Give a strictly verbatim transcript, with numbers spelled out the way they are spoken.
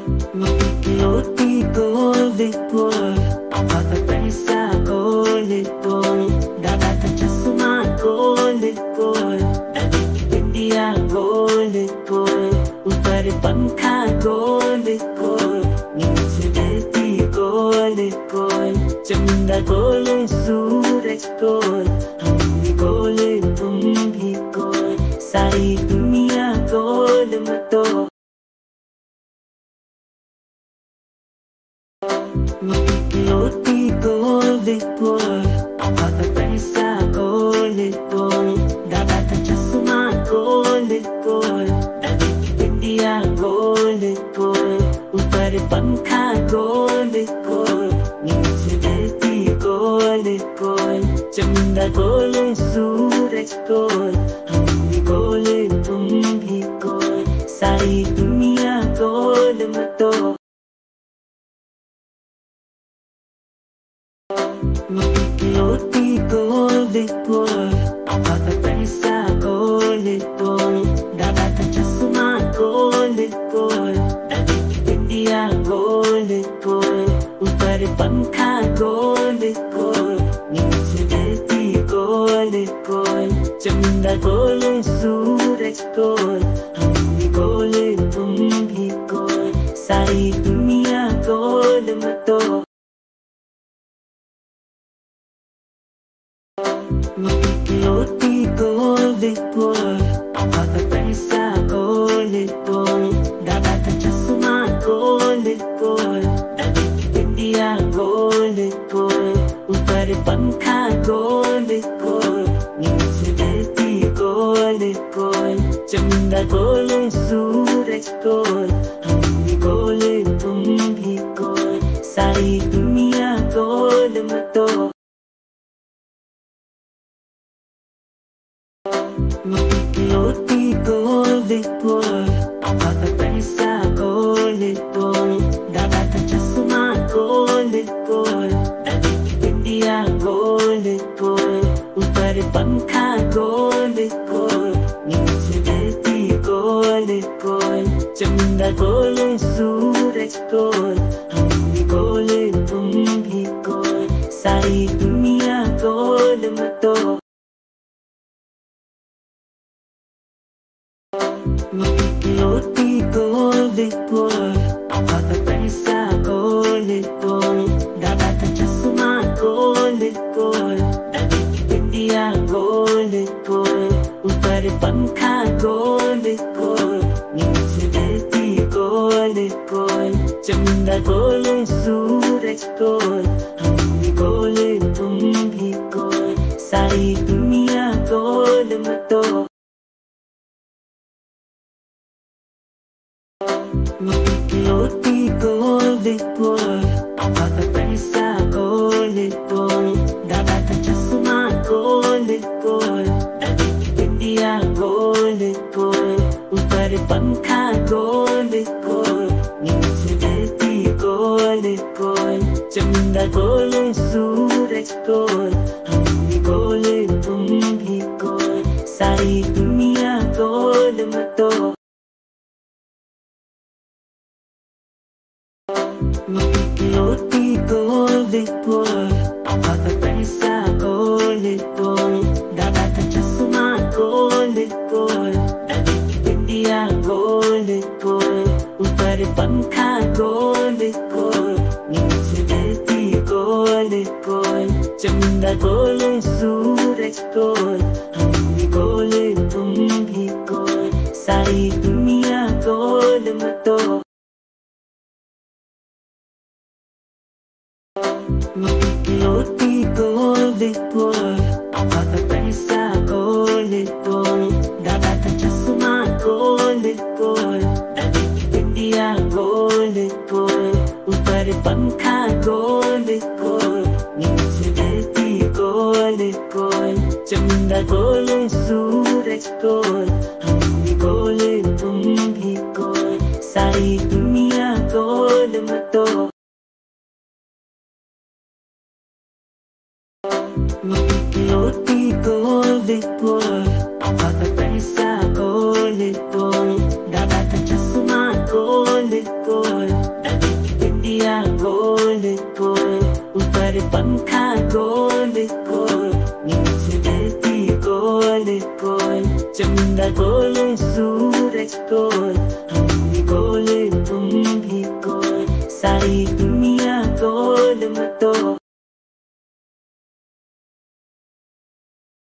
Makikiloti ko likod, papapaisa ko likod, dapat ang sasama ko likod, nagkikipindiya ko likod, uparipang ka ko likod, nginsideti ko likod, jamunda ko yung suraj ko, hindi ko litong hikod, sa dunia ko lumato. Makikiloti ko likod, papapaisa ko likod, dapat ang sasama ko likod, nagkikipindiya ko likod, uparipang ka ko likod, nginsideti ko likod, jamunda ko yung suraj ko, hindi ko litong hikod, sa dunia ko lumato. Makikiloti ko likod, papapaisa ko likod, dapat ang sasama ko likod, nagkikipindiya ko likod, uparipang ka ko likod, nginsideti ko likod, jamunda ko yung suraj ko, hindi ko litong hikod, sa dunia ko lumato. Makikiloti ko likod, papapaisa ko likod, dapat ang sasama ko likod, nagkikipindiya ko likod, uparipang ka ko likod, nginsideti ko likod, jamunda ko yung suraj ko, hindi ko litong hikod, sa dunia ko lumato. Makikiloti ko likod, papapaisa ko likod, dapat ang sasama ko likod, nagkikipindiya ko likod, uparipang ka ko likod, nginsideti ko likod, jamunda ko yung suraj ko, hindi ko litong hikod, sa dunia ko lumato. Makikiloti ko likod, papapaisa ko likod, dapat ang sasama ko likod, nagkikipindiya ko likod, uparipang ka ko likod, nginsideti ko likod, jamunda ko yung suraj ko, hindi ko litong hikod, sa dunia ko lumato. Makikiloti ko likod, papapaisa ko likod, dapat ang sasama ko likod, nagkikipindiya ko likod, uparipang ka ko likod, nginsideti ko likod, jamunda ko yung suraj ko, hindi ko litong hikod, sa dunia ko lumato. Makikiloti ko likod, papapaisa ko likod, dapat ang sasama ko likod, nagkikipindiya ko likod, uparipang ka ko likod, nginsideti ko likod, jamunda ko yung suraj ko, hindi ko litong hikod, sa dunia ko lumato. Makikiloti ko likod, papapaisa ko likod, dapat ang sasama ko likod, nagkikipindiya ko likod, uparipang ka ko likod, nginsideti ko likod, jamunda ko yung suraj ko, hindi ko litong hikod, sa dunia ko lumato. Makikiloti ko likod, papapaisa ko likod, dapat ang sasama ko likod, दुनिया गोल गोल, ऊपर पंखा गोल गोल, नीचे धरती गोल गोल, चंदा गोल सूरज गोल, हम भी गोल तुम भी गोल, सारी दुनिया गोल में तो